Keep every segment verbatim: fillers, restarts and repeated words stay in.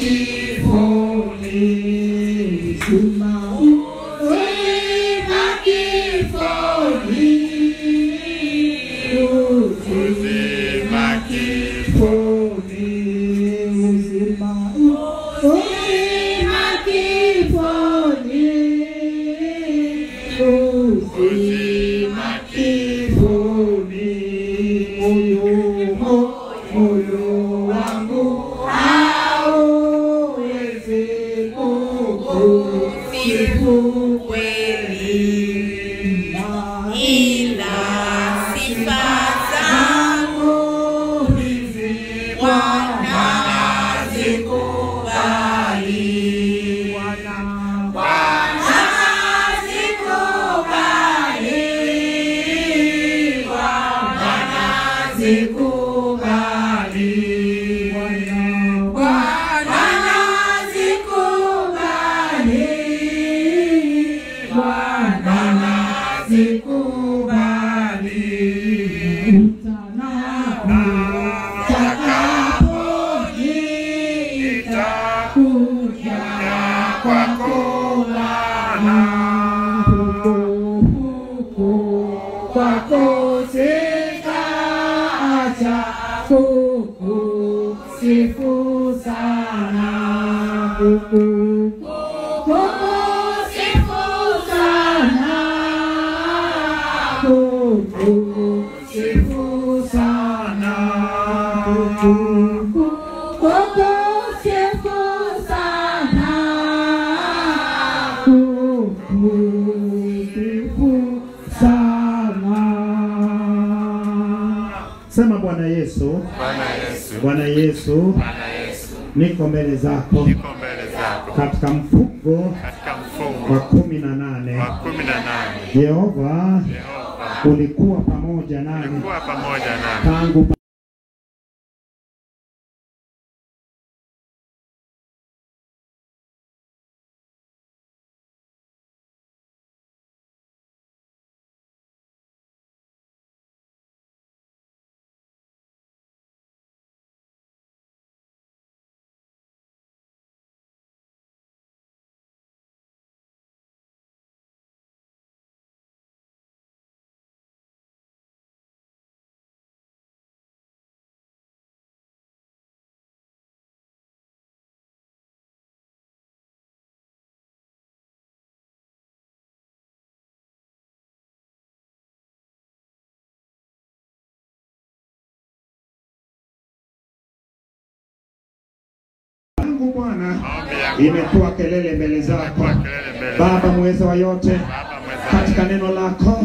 Sema Bwana Yesu, Bwana Yesu, Bwana Yesu, Bwana Yesu, niko mbele zako, niko mbele zako katika mfungo katika mfungo wa kumi na nane. wa kumi na nane. Yehova, Yehova, ulikuwa pamoja nami ulikuwa pamoja nami tangu Bwana imekuwa kelele mbele zako Baba mweza wa yote, katika neno lako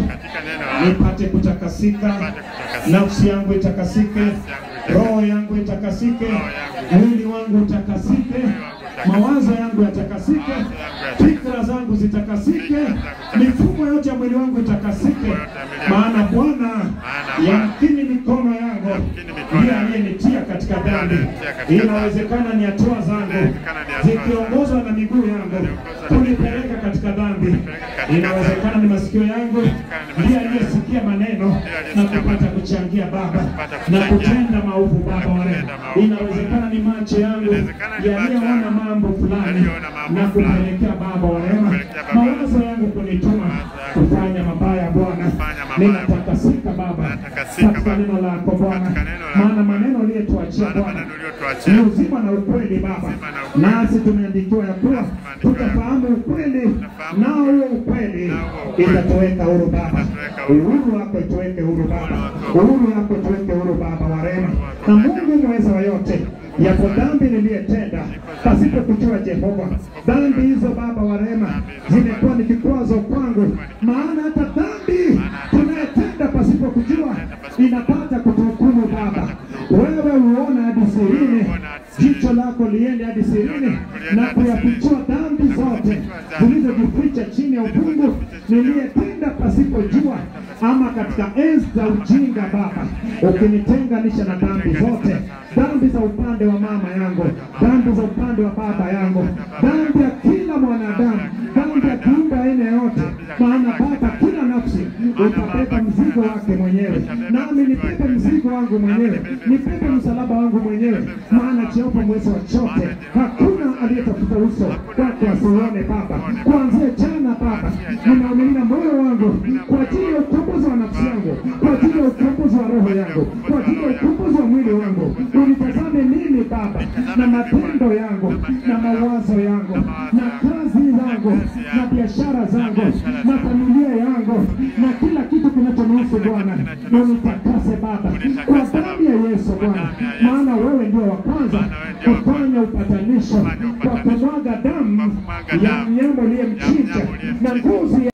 nipate kutakasika, nafsi yangu itakasike, roho yangu itakasike, mwili wangu utakasike, mawazo yangu yatakasike, fikra zangu zitakasike, mifumo yote ya mwili wangu itakasike, maana Bwana yamkini mikono yangu ndiye aliyenitia katika dhambi. Inawezekana ni hatua zangu zikiongozwa na miguu yangu kunipeleka katika dhambi. Inawezekana ni masikio yangu ndiye aliyesikia maneno na kupata kuchangia Baba na kutenda maovu Baba wale. Inawezekana ni macho yangu yaliyoona mambo fulani na kupelekea Baba warema mawazo yangu kunituma kufanya mabaya Bwana. Ninatakasika Baba katika neno lako Bwana, maana maneno uliyotuachia Bwana ni uzima na ukweli Baba, nasi tumeandikiwa ya kuwa tutafahamu ukweli, nao huo ukweli itatuweka huru Baba. Uhuru wako ituweke huru Baba, uhuru wako ituweke huru Baba warema. Na Mungu mweza wa yote, yapo dhambi niliyetenda pasipo kujua Jehova, dhambi hizo Baba warema zimekuwa ni kikwazo kwangu, maana hata dhambi tunayetenda pasipo kujua inapata kutuhukumu Baba. Wewe uona hadi sirini, jicho lako liende hadi sirini na kuyafichua dhambi zote zilizojificha chini ya upungu niliyetenda pasipo jua, ama katika enzi za ujinga Baba ukinitenganisha na dhambi zote, dhambi za upande wa mama yangu, dhambi za upande wa baba yangu, dhambi ya kila mwanadamu, dhambi ya kiumbe aina yote, maana Baba kila nafsi utabeba mzigo mzigo wake mwenyewe, nami nibebe mzigo wangu mwenyewe, nibebe msalaba wangu mwenyewe, maana Jehova mweza wa chote, hakuna aliyetafuta uso wako asiuone Baba. Kuanzia jana Baba, ninaumimina moyo wangu kwa ajili ya ukombozi wa nafsi yangu, kwa ajili ya ukombozi wa roho yangu, kwa ajili ya ukombozi wa mwili wangu. Unitazame mimi Baba, na matendo yangu, na mawazo yangu, na kazi zangu, na biashara zangu, na familia yangu, na kila kitu kinachonihusu Bwana. Na unitakase Baba kwa damu ya Yesu Bwana, maana wewe ndio wa kwanza kufanya upatanisho kwa kumwaga damu ya mnyama aliyemchinja na ngozi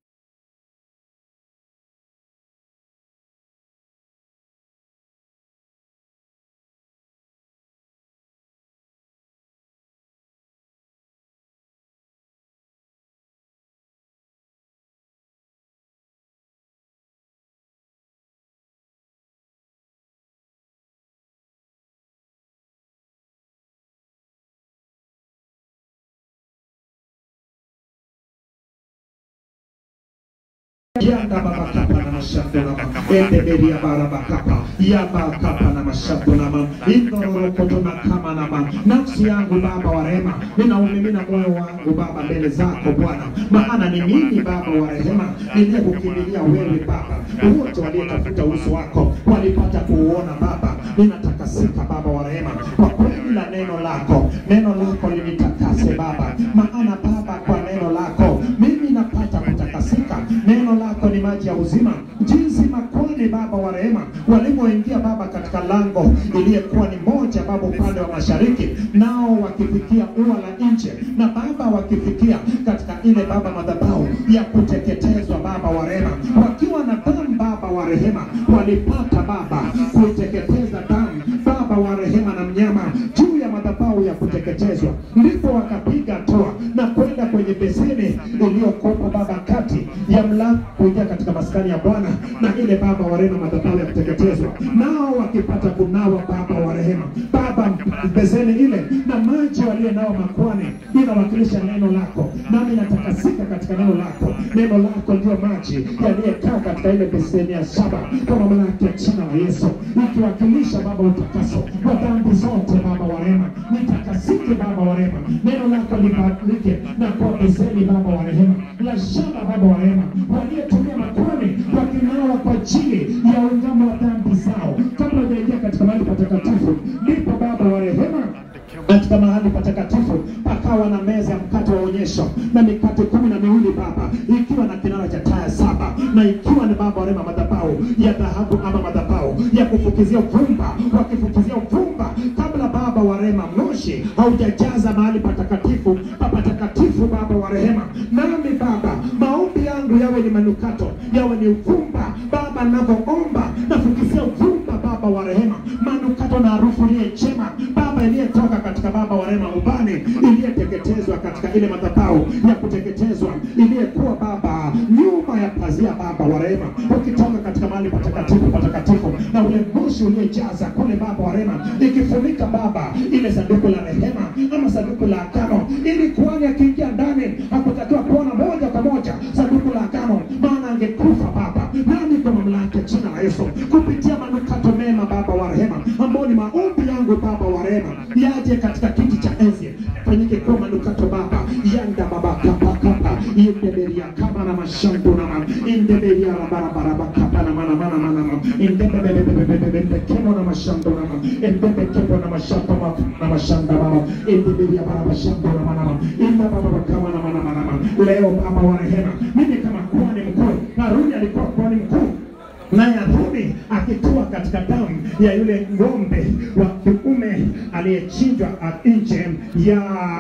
Yanda baba kapa na mashato na mama ende bedia baraba kapa yaba kapa na mashato na mama indoro kotona kama na mama. Nafsi yangu Baba wa rehema, ninaumimina moyo wangu Baba mbele zako Bwana, maana ni mimi Baba wa rehema niliyekukimbilia wewe Baba. Wote waliotafuta uso wako walipata kuuona Baba. Ninatakasika Baba wa rehema kwa kweli la neno lako, neno lako linitakase Baba, maana Baba kwa neno lako mimi napata kutakasika. Neno lako ni maji ya uzima, jinsi makwani Baba wa rehema walipoingia Baba katika lango iliyekuwa ni moja Baba upande wa mashariki, nao wakifikia ua la nje, na Baba wakifikia katika ile Baba madhabahu ya kuteketezwa Baba wa rehema, wakiwa na damu Baba wa rehema walipata Baba kuteketeza damu Baba wa rehema na mnyama juu ya madhabahu ya kuteketezwa. Ndipo wakapiga toa na kwenda kwenye beseni iliyokopo Baba kati ya mlango kuingia katika maskani ya Bwana, na ile Baba wa rehema madhabahu ya kuteketezwa, nao wakipata kunawa Baba wa rehema Baba beseni ile na maji walio nao makwani inawakilisha neno lako, nami natakasika katika neno lako. Neno lako ndio maji yaliyekaa katika ile beseni ya saba kwa mamlaka ya jina la Yesu, ikiwakilisha Baba utakaso wa dhambi zote Baba wa rehema. Nitakasike Baba wa rehema, neno lako libadilike na kwa beseni Baba wa rehema la shaba Baba wa rehema waliotumia makwani wakinawa kwa ajili ya ungamo wa dhambi zao kabla hajaingia katika mahali patakatifu. Ndipo Baba wa rehema katika mahali patakatifu pakawa na meza ya mkate wa onyesho na mikate kumi na miwili Baba, ikiwa na kinara cha taa saba, na ikiwa ni Baba wa rehema madhabahu ya dhahabu ama madhabahu ya kufukizia uvumba, wakifukizia uvumba kabla Baba wa rehema moshi haujajaza mahali patakatifu patakatifu Baba wa rehema. Nami Baba maombi yangu yawe ni manukato, yawe ni uvumba Baba, ninapoomba nafukizia uvumba Baba wa rehema, manukato na harufu ile njema Baba iliyetoka katika Baba wa rehema ubani iliyeteketezwa katika ile madhabahu ya kuteketezwa iliyekuwa Baba nyuma ya pazia Baba wa rehema, ukitoka katika mahali patakatifu patakatifu, na ule moshi uliojaza kule Baba wa rehema ikifunika Baba ile sanduku la rehema ama sanduku la agano, ili kuhani akiingia ndani hakutakiwa kuona moja kwa moja sanduku la agano, maana angekufa Baba. Nami kwa mamlaka ya jina la Yesu kupitia manukato mema Baba wa rehema, ambao ni maombi yangu Baba wa rehema yaje katika kiti cha enzi, fanyike kwa manukato Baba yanda Baba kapa kapa indeberia kama na mashandu na ma indeberia barabara kapa na mana mana mana indebebebebebebe kemo na mashandu na ma indebe kemo na mashamba na mashanda Baba indeberia barabara shandu na mana mana inda Baba kama na mana mana. Leo Baba wa rehema, mimi kama kuhani mkuu, Haruni alikuwa kuhani mkuu, naye Haruni akitua katika damu ya yule ng'ombe wa kiume aliyechinjwa nje ya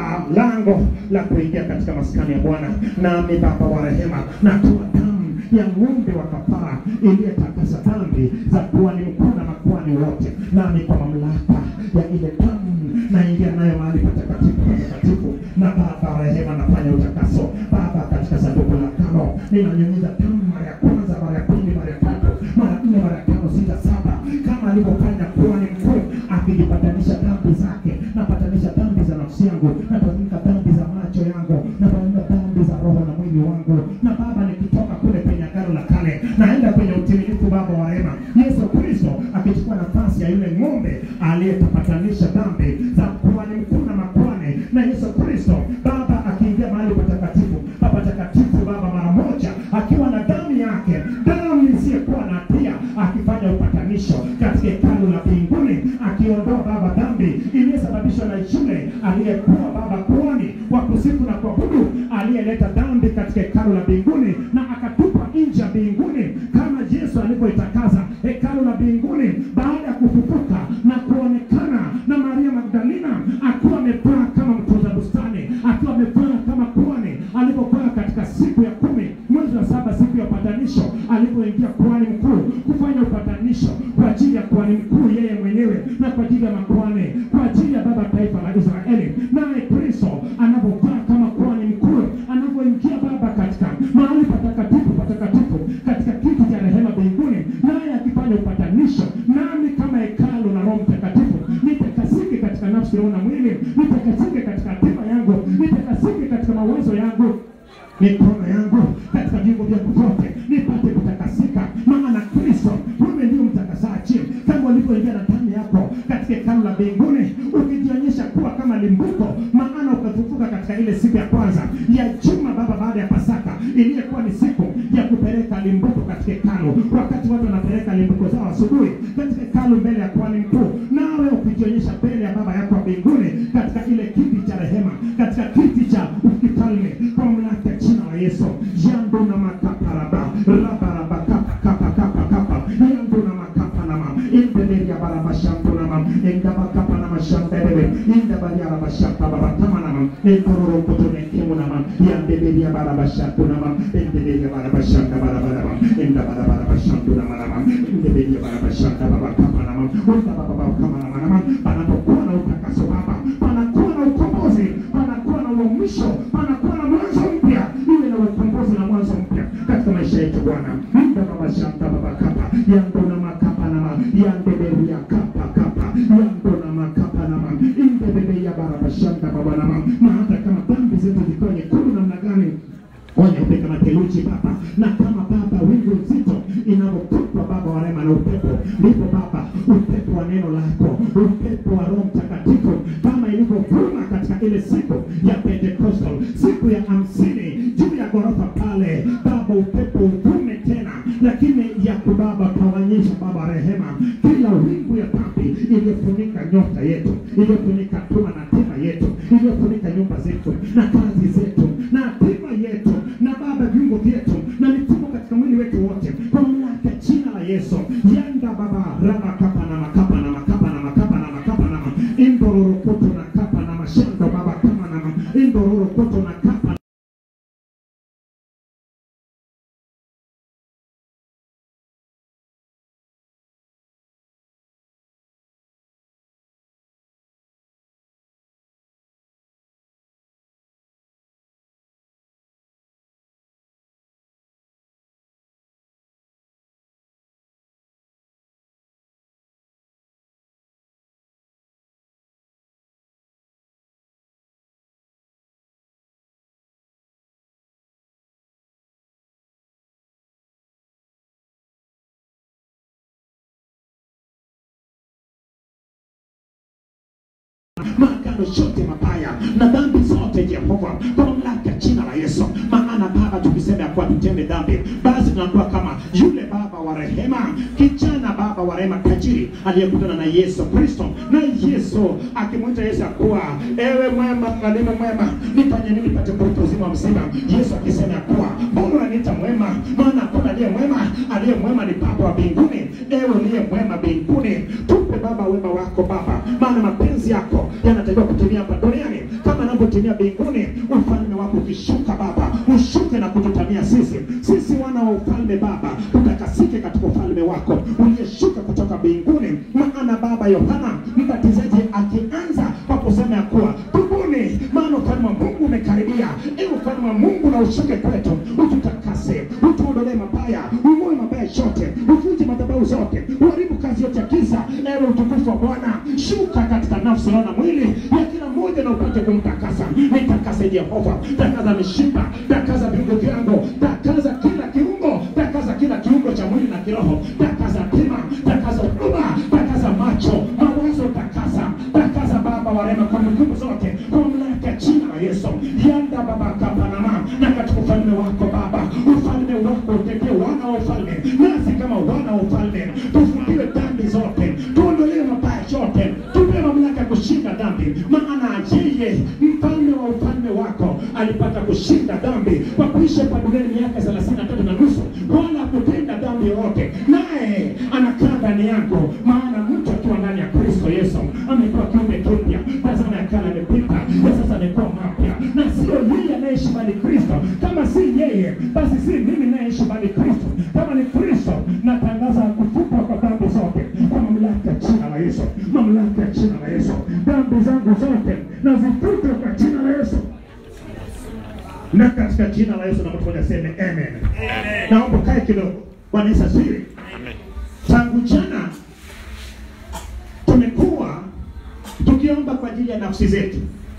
lango la kuingia katika maskani ya Bwana, nami Baba wa rehema natoa damu ya ng'ombe wa kafara iliyetakasa dhambi za kuhani mkuu na makuhani wote, nami kwa mamlaka ya ile damu naingia nayo mahali patakatifu patakatifu, na Baba wa rehema nafanya utakaso Baba katika sanduku la agano. Ninanyunyiza damu mara ya kwanza, mara ya pili, mara ya tatu, mara nne, mara ya tano, sita, saba, kama alivyofanya kuhani mkuu akijipatanisha dhambi zake. Napatanisha dhambi za nafsi yangu, napatanisha dhambi za macho yangu, napatanisha dhambi za roho na mwili wangu, na Baba nikitoka kule penye agano la kale naenda kwenye utimilifu Baba wa yule aliyekuwa Baba kuhani wa kusifu na kuabudu, aliyeleta dhambi katika hekalu la mbinguni na akatupa nje ya mbinguni, kama Yesu alivyoitakaza hekalu la mbinguni baada ya kufufuka na kuonekana na Maria Magdalena akiwa amevaa kama mtunza bustani, akiwa amevaa kama kuhani alipokuwa katika siku ya kumi mwezi wa saba, siku ya upatanisho, alipoingia kuhani mkuu kufanya upatanisho kwa ajili ya kuhani mkuu yeye mwenyewe na kwa ajili ya makuhani, kwa ajili ya baba taifa la Israeli. Naye Kristo anapovaa kama kuhani mkuu, anapoingia Baba katika mahali patakatifu patakatifu, katika kiti cha rehema mbinguni, naye akifanya upatanisho nami kama hekalu na Roho Mtakatifu, nitakasike katika nafsi, roho na mwili, nitakasike katika hatima yangu, nitakasike katika mawazo yangu, mikono yangu, katika viungo vyangu vyote nipate kutakasika. Maana Kristo wewe ndio mtakasaji, kama ulipoingia na damu yako katika hekalu la mbinguni, ukijionyesha kuwa kama limbuko, maana ukafufuka katika ile siku ya kwanza ya juma Baba, baada ya Pasaka, iliyekuwa ni siku ya kupeleka limbuko katika hekalu. Wakati watu wanapeleka limbuko zao asubuhi katika hekalu mbele ya kuhani mkuu, nawe ukijionyesha mbele ya Baba yako mbinguni katika ile kiti cha rehema, katika kiti cha ufalme, kwa mamlaka ya jina la Yesu. Yandu na makaparaba rabaraba kapa kapa kapa kapa yandu na makapa nama indebeli ya baraba shandu nama indaba kapa nama shandebele indabali ya baraba shaka baba kama nama indororo kutone kemu nama yandebeli ya baraba shandu nama indebeli ya baraba shaka baraba nama indabala baraba shandu nama nama indebeli ya baraba shaka baba kapa nama indaba baba kama nama nama. Panapokuwa na utakaso Baba, panakuwa na ukombozi, panakuwa na uamsho, panakuwa na mwanzo mpya, iwe na ukombozi na mwanzo mpya katika maisha yetu Bwana. Ndio Baba shanta Baba kapa yango na makapa na yandebeli ya kapa kapa yango na makapa na indebeli ya baraba shanta Baba na ma hata kama dhambi zetu ziko nyekundu namna gani, wanyeupe kama theluji Baba, na kama Baba wingu nzito inavyokupa Baba wa rehema na upepo, ndipo Baba upepo wa neno lako, upepo wa Roho Mtakatifu, kama ilivyovuma katika ile siku ya Pentecostal, siku ya hamsini juu ya ghorofa pale Baba, upepo uvume tena, lakini ya kubaba kawanyesha Baba rehema kila wingu ya dhambi iliyofunika nyota yetu, iliyofunika tuma na tima yetu, iliyofunika nyumba zetu na kazi zetu na tima yetu na Baba viungo vyetu na mifumo katika mwili wetu wote, kwa mamlaka ya jina la Yesu. Yanda Baba raba kapa na makapa na makapa na makapa na makapa na indororo koto na kapa na mashando Baba kama na indororo koto na kapa. Maagano yote mabaya na dhambi zote Jehova, kwa mamlaka ya jina la Yesu. Maana Baba tukisema kwa tutende dhambi, basi tunakuwa kama yule Baba wa rehema, kijana Baba wa rehema tajiri aliyekutana na Yesu Kristo, na Yesu akimwita Yesu kuwa ewe mwema, mwalimu mwema, nifanye nini nipate kupata uzima wa mzima? Yesu akisema kuwa mbona unaniita mwema? Maana kuna aliye mwema, aliye mwema ni Baba wa mbinguni. Ewe aliye mwema mbinguni, tupe Baba wema wako Baba, maana mapenzi yako yanatakiwa kutimia hapa duniani kama yanavyotimia mbinguni. Ufalme wako ukishuka Baba, ushuke na kututamia sisi, sisi wana wa ufalme Baba, tutakasike katika ufalme wako uliyeshuka kutoka mbinguni. Maana Baba Yohana Mbatizaji akianza kwa kusema ya kuwa tubuni, maana ufalme wa Mungu umekaribia. Ewe ufalme wa Mungu na ushuke kwetu, ututakase, utuondolee mabaya, umoe mabaya yote, uvunje madhabahu zote, uharibu kazi yote ya giza. Ewe utukufu wa Bwana shuka katika nafsi na mwili ya kila mmoja na upate kumtakasa. Nitakase Jehova, takaza mishipa, takaza viungo vyangu, takaza kila kiungo, takaza kila kiungo cha mwili na kiroho, takaza tima, takaza huduma, takaza macho, mawazo, takaza, takaza Baba wa rehema kwa nguvu zote, kwa mamlaka ya jina la Yesu. Yanda Baba kapa na mama, na katika ufalme wako Baba, ufalme wako utetee wana wa ufalme, nasi kama wana wa ufalme tufungiwe dhambi zote, tuondolewe mabaya yote, tupe mamlaka kushinda dhambi. Maana mfalme wa ufalme wako alipata kushinda dhambi kwa kuishi hapa duniani miaka thelathini na tatu na nusu, wala kutenda dhambi yoyote, naye anakaa ndani yako. Maana mtu akiwa ndani ya Kristo Yesu amekuwa kiumbe kipya, tazama ya kale yamepita, na sasa amekuwa mapya. Na sio yeye anayeishi bali Kristo. Kama si yeye, basi si mimi nayeishi bali Kristo. Kama ni Kristo, natangaza kufupa kwa dhambi zote kwa mamlaka ya jina la Yesu, mamlaka ya jina la Yesu. Dhambi zangu zote na zifute kwa jina la Yesu, na katika jina la Yesu. Na mtu mmoja aseme amen. Amen. Naomba kae kidogo. Bwana Yesu asifiwe. Amen. Tangu jana tumekuwa tukiomba kwa ajili ya nafsi zetu.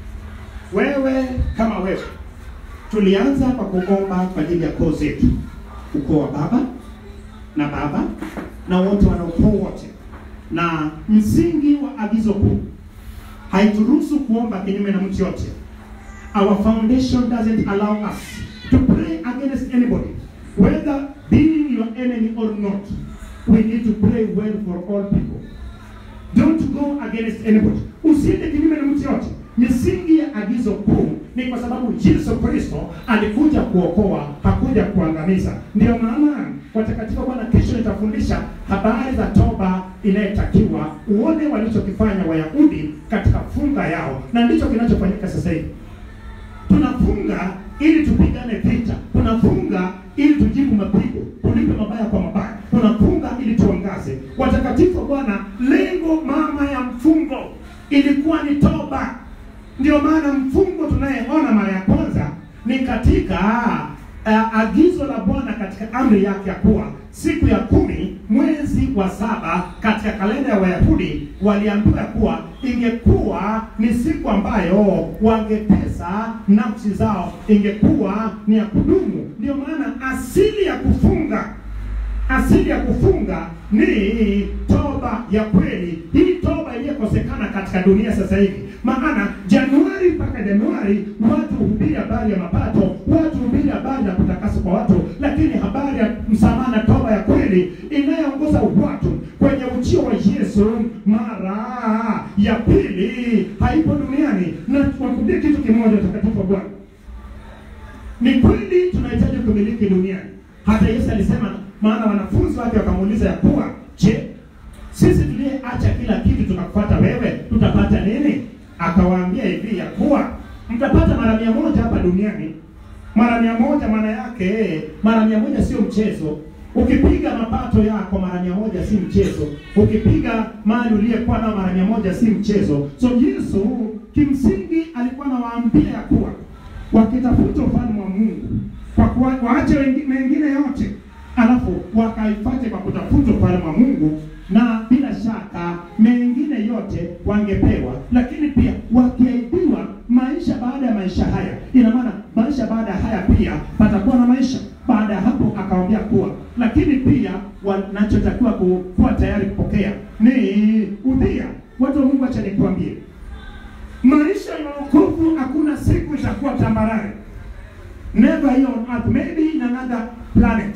Wewe kama wewe, tulianza kwa kuomba kwa ajili ya koo zetu, ukoo wa baba na baba na wote wanaokoo wote. Na msingi wa agizo kuu haituruhusu kuomba kinyume na mtu yote. Our foundation doesn't allow us to pray against anybody, whether being your enemy or not. We need to pray well for all people. Don't go against anybody. Usiende kinyume na mtu yote. Misingi ya agizo kuu ni kwa sababu Yesu Kristo alikuja kuokoa, hakuja kuangamiza. Ndio maana watakatifu Bwana kesho nitafundisha habari za toba inayotakiwa. Uone walichokifanya Wayahudi katika funga yao, na ndicho kinachofanyika sasa hivi. Tunafunga ili tupigane vita. Tunafunga ili tujibu mapigo, tulipe mabaya kwa mabaya. Tunafunga ili tuangaze. Watakatifu Bwana, lengo mama ya mfungo ilikuwa ni toba. Ndio maana mfungo tunayeona mara ya kwanza ni katika uh, agizo la Bwana katika amri yake ya kuwa siku ya kumi mwezi wa saba katika kalenda ya Wayahudi waliambiwa kuwa ingekuwa ni siku ambayo wangepesa nafsi zao, ingekuwa ni ya kudumu. Ndio maana asili ya kufunga asili ya kufunga ni toba ya kweli. Hii toba iliyokosekana katika dunia sasa hivi. Maana Januari mpaka Januari watu hubiri habari ya mapato, watu hubiri habari ya kutakaswa kwa watu, lakini habari ya msamaha na toba ya kweli inayoongoza watu kwenye ujio wa Yesu mara ya pili haipo duniani. Na tuwakumbie kitu kimoja, takatifu Bwana, ni kweli tunahitaji kumiliki duniani. Hata Yesu alisema, maana wanafunzi wake wakamuuliza ya kuwa, je, sisi tuliyeacha kila kitu tunakufuata wewe tutapata nini? Akawaambia hivi ya kuwa mtapata mara mia moja hapa duniani. Mara mia moja maana yake mara mia moja sio mchezo. Ukipiga mapato yako mara mia moja si mchezo. Ukipiga mali uliyekuwa na mara mia moja si mchezo. So Yesu kimsingi alikuwa anawaambia ya kuwa wakitafuta ufalme wa Mungu kwa kuwa waache wengine yote, alafu wakaifuate kwa kutafuta ufalme wa Mungu, na bila shaka mengine yote wangepewa. Lakini pia wakiahidiwa maisha baada ya maisha haya, ina maana maisha baada ya haya pia patakuwa na maisha baada ya hapo. Akawaambia kuwa lakini pia wanachotakiwa kuwa tayari kupokea ni udhia. Watu wa Mungu, acha nikwambie, maisha ya wokovu hakuna siku itakuwa tambarare. Never here on earth, maybe in another planet.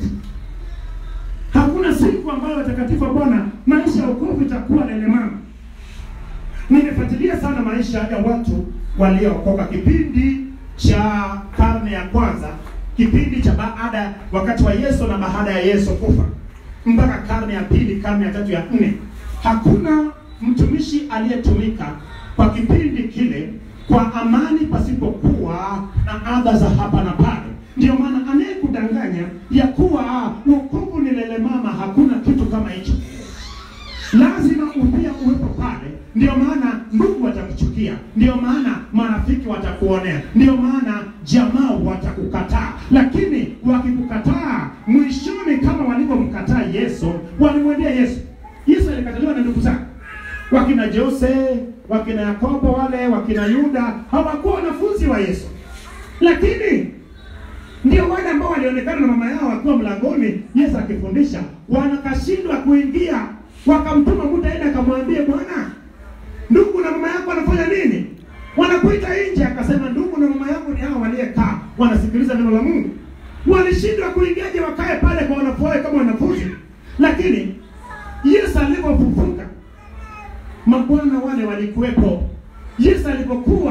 Hakuna siku ambayo watakatifu wa Bwana maisha ya wokovu itakuwa lelemama. Nimefuatilia sana maisha ya watu waliookoka kipindi cha karne ya kwanza, kipindi cha baada wakati wa Yesu na baada ya Yesu kufa, mpaka karne ya pili, karne ya tatu, ya nne. Hakuna mtumishi aliyetumika kwa kipindi kile kwa amani pasipokuwa na adha za hapa na pale. Ndio maana anayekudanganya ya kuwa wokovu ni lelemama, hakuna kitu kama hicho. Lazima upia uwepo pale. Ndio maana ndugu watakuchukia, ndio maana marafiki watakuonea, ndio maana jamaa watakukataa. Lakini wakikukataa mwishoni, kama walivyomkataa Yesu, walimwendea Yesu. Yesu alikataliwa na ndugu zake, wakina Jose, wakina Yakobo, wale wakina Yuda, hawakuwa wanafunzi wa Yesu. Lakini ndio wale ambao walionekana na mama yao wakiwa mlangoni Yesu akifundisha, wanakashindwa kuingia. Wakamtuma mtu aende akamwambie, Bwana, ndugu na mama yako wanafanya nini? Wanakuita nje. Akasema, ndugu na mama yangu ni hao waliokaa wanasikiliza neno la Mungu. Walishindwa kuingiaje wakae pale kwa wanafunzi kama wanafunzi? Lakini Yesu alipofufuka, mabwana wale walikuwepo. Yesu alipokuwa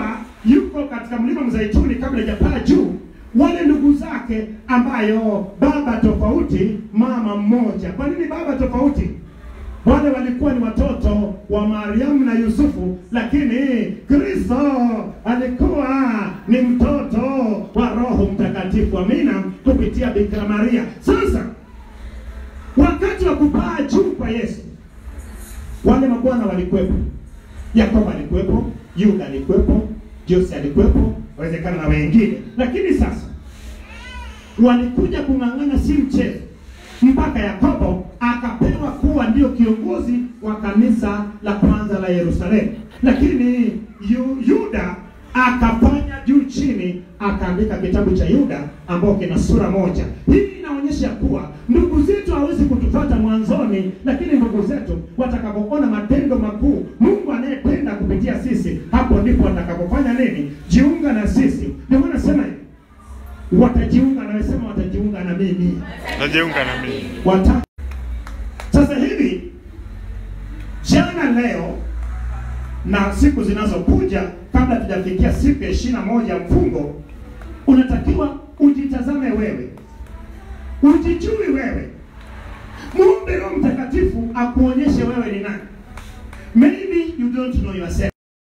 yuko katika mlima Mzaituni kabla hajapaa juu, wale ndugu zake ambayo baba tofauti, mama mmoja. Kwa nini baba tofauti? Wale walikuwa ni watoto wa Mariamu na Yusufu, lakini Kristo alikuwa ni mtoto wa Roho Mtakatifu, amina, kupitia Bikira Maria. Sasa wakati wa kupaa juu kwa Yesu, wale mabwana walikuwepo. Yakobo alikuwepo, Yuda alikuwepo, Jose alikuwepo, wawezekana na wengine. Lakini sasa walikuja kung'ang'ana, si mchezo, mpaka Yakobo akapewa kuwa ndio kiongozi wa kanisa la kwanza la Yerusalemu. Lakini yu, Yuda akafanya juu chini, akaandika kitabu cha Yuda ambao kina sura moja. Hii inaonyesha kuwa ndugu zetu hawezi kutufuata mwanzoni, lakini ndugu zetu watakapoona matendo makuu Mungu anayependa kupitia sisi, hapo ndipo watakapofanya nini? Jiunga na sisi. Ndio maana sema hivi, watajiunga na wesema watajiunga na mimi. Watajiunga na mimi. Wata... Sasa hivi jana, leo na siku zinazokuja, kabla tujafikia siku ya ishirini na moja mfungo, unatakiwa ujitazame wewe, ujijui wewe, muombe Roho Mtakatifu akuonyeshe wewe ni nani. Maybe you don't know yourself.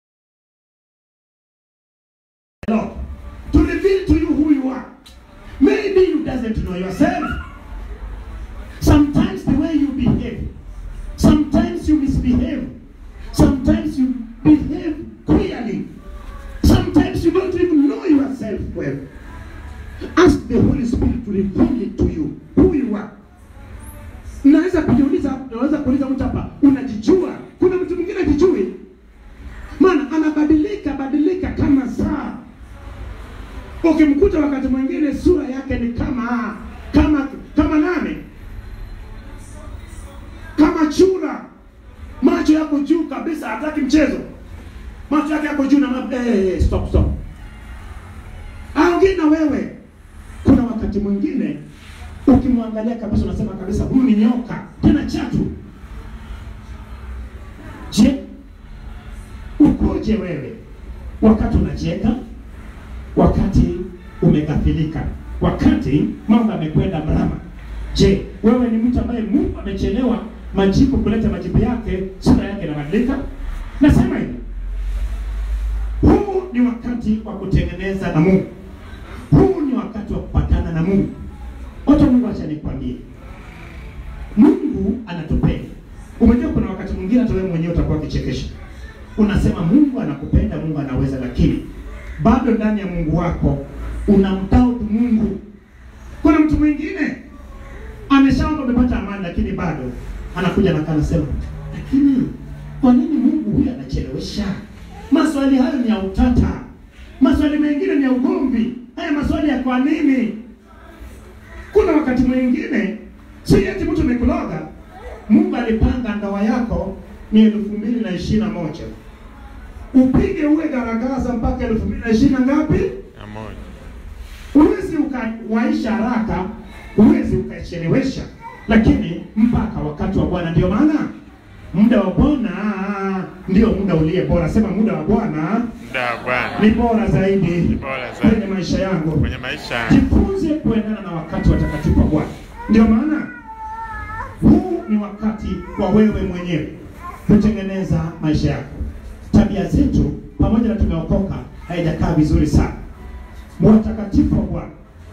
Lord, to reveal to you who you are. Maybe you doesn't know yourself. Sometimes the way you behave, sometimes you misbehave, sometimes you behave queerly, sometimes you don't even know yourself well. Ask the Holy Spirit to reveal it to you, who you are. Unaweza kujiuliza, unaweza kuuliza mtu hapa, unajijua? Kuna mtu mwingine hajijui. Maana anabadilika badilika kama saa. Ukimkuta wakati mwingine sura yake ni kama kama kama nani? Kama chura. Macho yako juu kabisa, hataki mchezo. Macho yake yako juu na mabda, eh, stop stop. Aongea na wewe. Kuna wakati mwingine ukimwangalia kabisa unasema kabisa huyu ni nyoka, tena chatu. Je, ukoje wewe wakati unacheka, wakati umekafilika, wakati mambo yamekwenda mrama? Je, wewe ni mtu ambaye Mungu amechelewa majibu kuleta majibu yake, sura yake inabadilika? Nasema hivi, huu ni wakati wa kutengeneza na Mungu. Huu ni wakati wa kupatana na Mungu. Wacha Mungu acha nikwambie, Mungu anatupenda. Umejua kuna wakati mwingine hata wewe mwenyewe utakuwa kichekesho. Unasema Mungu anakupenda, Mungu anaweza, lakini bado ndani ya Mungu wako unamdoubt Mungu. Kuna mtu mwingine ameshaomba, amepata amani, lakini bado anakuja na kana sema, lakini kwa nini Mungu huyu anachelewesha? Maswali hayo ni ya utata. Maswali mengine ni ya ugomvi. Haya maswali ya kwa nini? Kuna wakati mwingine si eti mtu amekuloga. Mungu alipanga ndoa yako ni elfu mbili na ishirini na moja. Upige uwe garagaza mpaka elfu mbili na ishirini na ngapi? Na moja. Uwezi ukawaisha haraka, uwezi ukachelewesha, lakini mpaka wakati wa Bwana. Ndio maana muda wa Bwana ndio muda uliye bora. Sema muda wa Bwana, muda wa Bwana ni bora zaidi, ni bora zaidi kwenye maisha yangu, kwenye maisha. Jifunze kuendana na wakati wa takatifu wa Bwana. Ndio maana huu ni wakati wa wewe mwenyewe kutengeneza maisha yako. Tabia zetu pamoja na tumeokoka haijakaa vizuri sana. Mwatakatifu wa Bwana,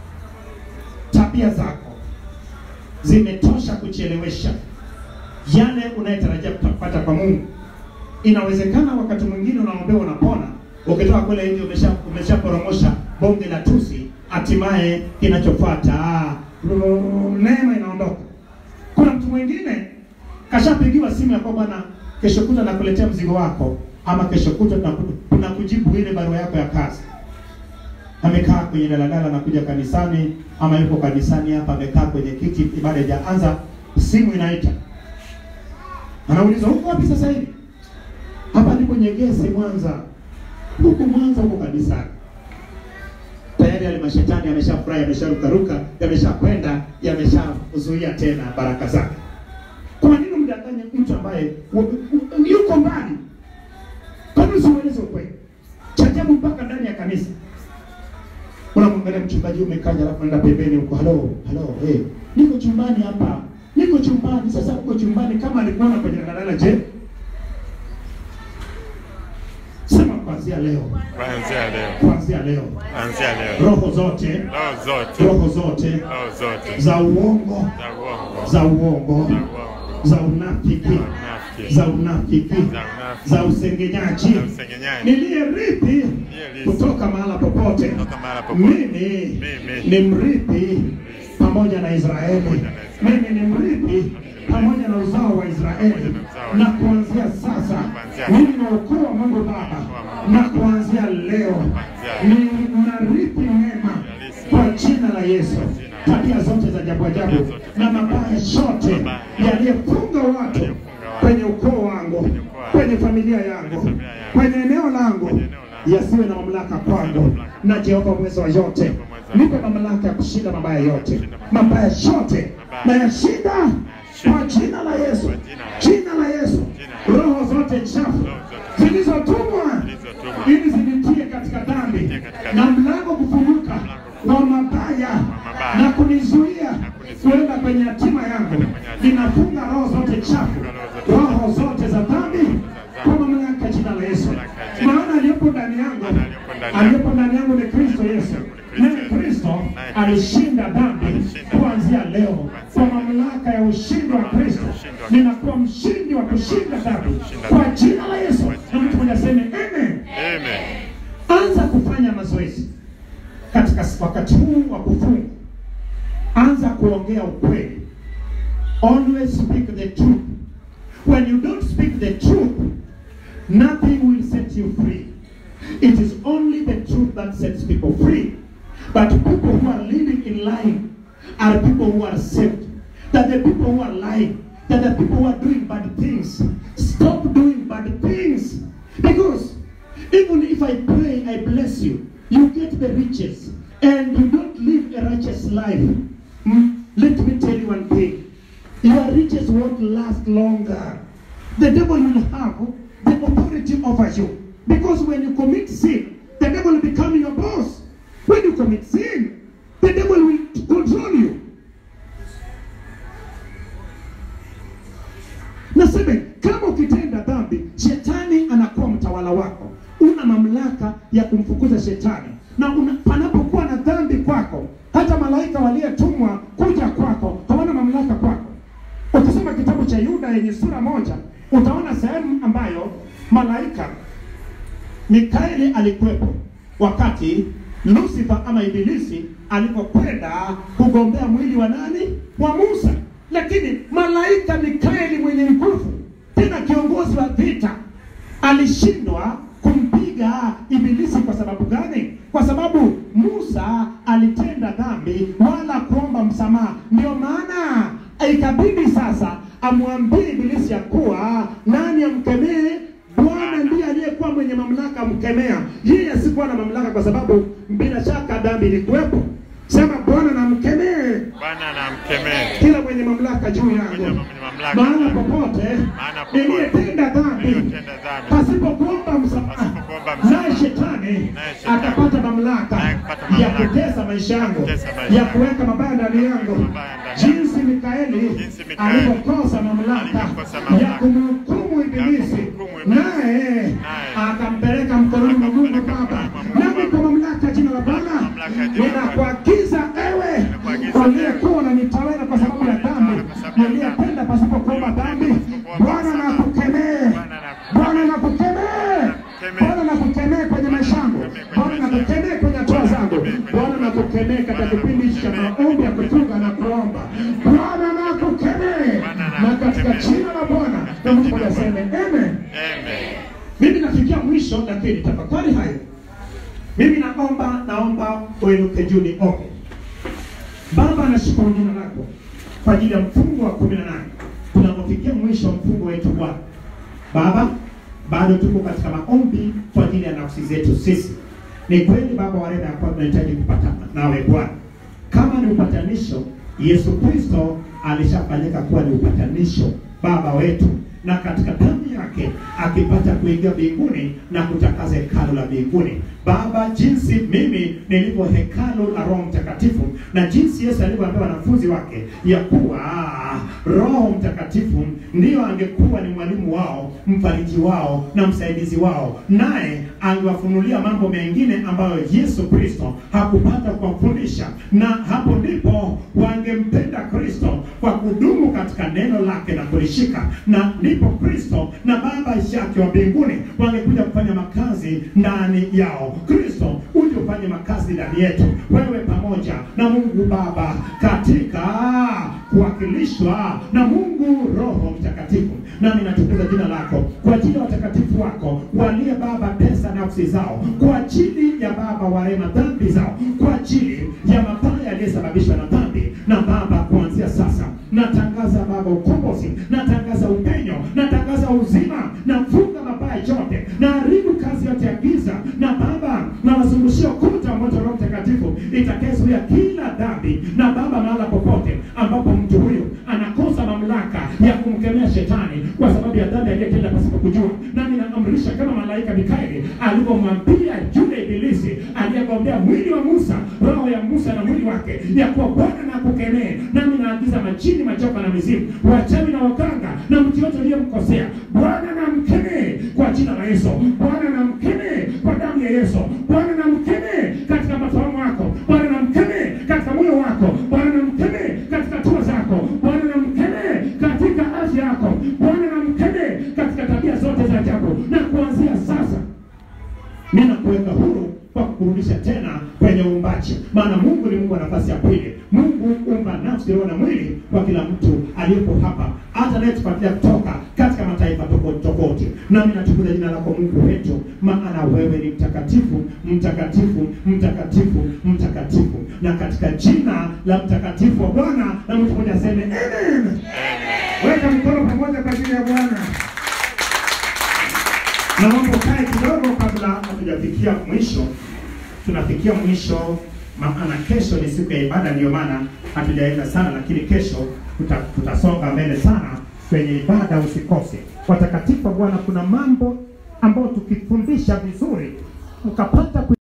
tabia zako zimetosha kuchelewesha yale unayetarajia kupata kwa Mungu. Inawezekana wakati mwingine unaombewa unapona, ukitoka kule nje umesha umeshaporomosha bonge la tusi, hatimaye kinachofuata neema inaondoka. Kuna mtu mwingine kashapigiwa simu ya kwa bwana, kesho kuta nakuletea mzigo wako, ama kesho kuta tunakujibu ile barua yako ya kazi. Amekaa kwenye daladala na kuja kanisani, ama yuko kanisani hapa amekaa kwenye kiti, ibada haijaanza, simu inaita. Anauliza, huko wapi sasa hivi? Hapa ndipo Nyegezi Mwanza. Huko Mwanza, huko kanisani. Tayari yale mashetani yameshafurahi, yamesharukaruka, yameshakwenda, yameshazuia tena baraka zake. Kwa nini mdanganye mtu ambaye yuko mbali? Kwa nini usimueleze ukweli? Cha ajabu sababu mpaka ndani ya kanisa unamwangalia mchungaji umekaja alafu anaenda pembeni huko, hello hello eh hey, niko chumbani hapa, niko chumbani. Sasa uko chumbani kama alikuona kwenye daladala, je? Sema kuanzia leo, kuanzia leo, kuanzia leo, kuanzia leo, roho zote, roho zote, roho zote, roho zote za uongo, za uongo, za uongo, za uongo, za unafiki, za unafiki, za usengenyaji, niliyerithi kutoka mahala popote. Mimi ni mrithi pamoja na Israeli. Mimi ni mrithi pamoja na uzao wa Israeli. Na kuanzia sasa mimi na ukoo wa Mungu Baba, na kuanzia leo ninarithi mema kwa jina la Yesu. Tabia zote za ajabu ajabu na mabaya yote yaliyofunga watu kwenye ukoo wangu, kwenye familia yangu, kwenye eneo langu, yasiwe na mamlaka kwangu. Na Jehova mweza wa yote, nipe mamlaka ya kushinda mabaya yote, mabaya yote na yashinda kwa jina la Yesu, jina la Yesu. Roho zote chafu zilizotumwa ili zinitie katika dhambi na mlango kufunguka kwa mabaya na kunizuia kuenda kwenye hatima yangu, ninafunga roho zote chafu, roho zote za dhambi kwa mamlaka jina la Yesu. Maana aliyepo ndani yangu, aliyepo ndani yangu ni Kristo Yesu. Naye Kristo alishinda dhambi. Kuanzia leo kwa mamlaka ya ushindi wa Kristo ninakuwa mshindi wa kushinda dhambi kwa jina la Yesu. Na mtu mmoja aseme amen. Amen. Anza kufanya mazoezi katika wakati huu wa kufunga. Anza kuongea ukweli. Always speak the truth. When you don't speak the truth, nothing will set you free. It is only the truth that sets people free. But people who are living in lying are people who are saved. That the people who are lying, that the people who are doing bad things, stop doing bad things. Because even if I pray, I bless you, you get the riches, and you don't live a righteous life. Hmm? Let me tell you one thing. Your riches won't last longer. The devil will have the authority over you. Because when you commit sin, the devil will become your boss. When you commit sin, the devil will control you. Naseme, kama ukitenda dhambi, shetani anakuwa mtawala wako. Una mamlaka ya kumfukuza shetani. Na una, panapokuwa na dhambi kwako, hata malaika waliotumwa kuja kwako hawana mamlaka kwako. Ukisoma kitabu cha Yuda yenye sura moja, utaona sehemu ambayo malaika Mikaeli alikuwepo wakati Lucifer ama Ibilisi alipokwenda kugombea mwili wa nani? Wa Musa. Lakini malaika Mikaeli mwenye nguvu, tena kiongozi wa vita, alishindwa kumpiga Ibilisi. Kwa sababu gani? Kwa sababu Musa alitenda dhambi wala kuomba msamaha. Ndio maana ikabidi sasa amwambie Ibilisi ya kuwa nani amkemee. Bwana ndiye aliyekuwa mwenye mamlaka mkemea. Yeye asikuwa na mamlaka kwa sababu bila shaka dhambi ilikuwepo. Sema Bwana na mkemee. Bwana na mkemee kila mwenye mamlaka juu yangu. Maana popote niliyetenda dhambi pasipo kuomba msamaha, naye shetani atapata mamlaka ya kutesa maisha yangu, ya kuweka mabaya ndani yangu. Jinsi Mikaeli alipokosa mamlaka ya kumhukumu Ibilisi, naye akampeleka mkononi mwa Mungu Baba. Nami kwa mamlaka jina la Bwana ninakuagiza ewe uliyekuwa unanitawala kwa sababu ya dhambi, uliyetenda pasipo kuomba dhambi, Bwana nakukemee. Bwana nakukemee. Bwana nakukemee kwenye maisha yangu. Bwana nakukemee kwenye hatua zangu. Bwana nakukemee katika kipindi cha maombi ya kufunga na kuomba. Bwana nakukemee. Na katika jina la Bwana na Mungu aseme amen. Amen. Mimi nafikia mwisho, lakini tafakari hayo. Mimi naomba naomba uinuke juu ni ombe. Baba, nashukuru jina lako kwa ajili ya mfungo wa kumi na nane. Tunapofikia mwisho wa mfungo wetu Bwana. Baba, bado tuko katika maombi kwa ajili ya nafsi zetu sisi. Ni kweli Baba wa rehema kwa tunahitaji kupatana nawe Bwana. Kama ni upatanisho, Yesu Kristo alishafanyika kuwa ni upatanisho Baba wetu. na katika damu yake akipata kuingia mbinguni na kutakaza hekalu la mbinguni. Baba, jinsi mimi nilivyo hekalu la Roho Mtakatifu, na jinsi Yesu alivyoambia wanafunzi wake ya kuwa Roho Mtakatifu ndio angekuwa ni mwalimu wao, mfariji wao na msaidizi wao, naye angewafunulia mambo mengine ambayo Yesu Kristo hakupata kuwafundisha, na hapo ndipo wangempenda Kristo kwa kudumu katika neno lake na kulishika, na ndipo Kristo na Baba yake wa mbinguni wangekuja kufanya makazi ndani yao. Kristo uje ufanye makazi ndani yetu, wewe pamoja na Mungu Baba, katika kuwakilishwa na Mungu Roho Mtakatifu. Nami natukuza jina lako kwa ajili ya watakatifu wako walie Baba pesa nafsi zao, kwa ajili ya Baba warema dhambi zao, kwa ajili ya mabaya yaliyosababishwa na dhambi. Na Baba, kuanzia sasa natangaza Baba ukombozi, natangaza upenyo, natangaza uzima, nafunga mabaya yote, na haribu kazi yote ya giza, na Baba na wazungushia kuta moto Roho Mtakatifu itakayezuia kila dhambi. Na Baba, mahala popote ambapo mtu huyo anakosa mamlaka ya kumkemea shetani kwa sababu ya dhambi aliyotenda pasipo kujua, nami naamrisha kama malaika Mikaeli alivyomwambia yule ibilisi aliyegombea mwili wa Musa, roho ya Musa na mwili wake, ya kuwa Bwana na kukemee, nami naagiza majini, machoka na mizimu, wachawi na waganga na mtu yote aliyemkosea, Bwana na mkemee kwa jina la Yesu. Bwana na mkemee kwa damu ya Yesu. Bwana na mkemee katika mafahamu yako. Bwana na mkemee katika moyo wako. Bwana na mkemee katika hatua zako. Bwana na mkemee katika afya yako. Bwana na mkemee katika tabia zote za ajabu. Na kuanzia sasa ninakuweka huru kwa kurudisha tena kwenye uumbaji, maana Mungu ni Mungu wa nafasi ya pili. Mungu umba nafsi, roho na mwili kwa kila mtu aliyepo hapa, hata naye tupatia kutoka katika mataifa tofauti tofauti. Nami natukuza jina lako Mungu wetu, maana wewe ni mtakatifu, mtakatifu, mtakatifu, mtakatifu. Na katika jina la mtakatifu wa Bwana, na mtu mmoja aseme amen. Weka mkono pamoja kwa ajili ya Bwana. Na mambo kae kidogo kabla hatujafikia mwisho. Tunafikia mwisho maana kesho ni siku ya ibada, ndio maana hatujaenda sana, lakini kesho tuta, tutasonga mbele sana kwenye ibada. Usikose. Watakatifu wa Bwana, kuna mambo ambayo tukifundisha vizuri ukapata